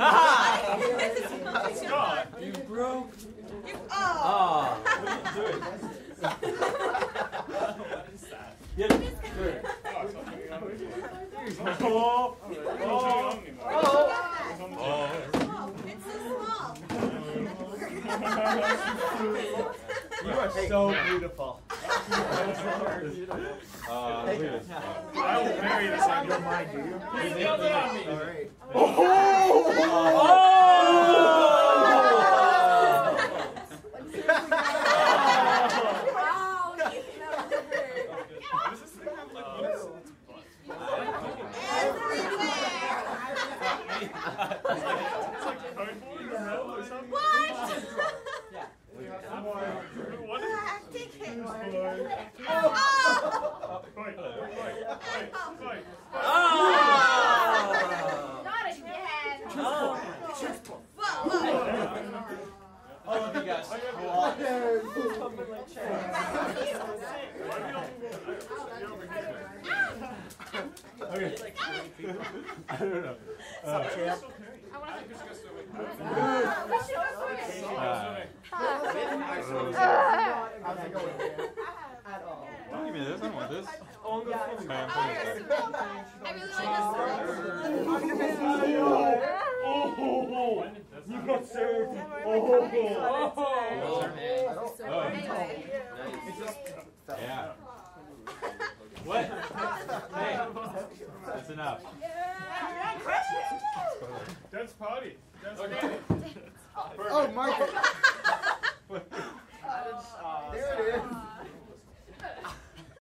Scott, you broke. Oh. What are you doing? What is that? Yeah, sure. Oh. It's so small. You are so beautiful. I will marry this on your mind, do you? He's the other on me. All right. Oh! I don't know. What's up, champ? Don't give me this. I don't want this. I really like this. You got served. Yeah. What? Hey, that's enough. Dance party. Dance party. Oh, Michael.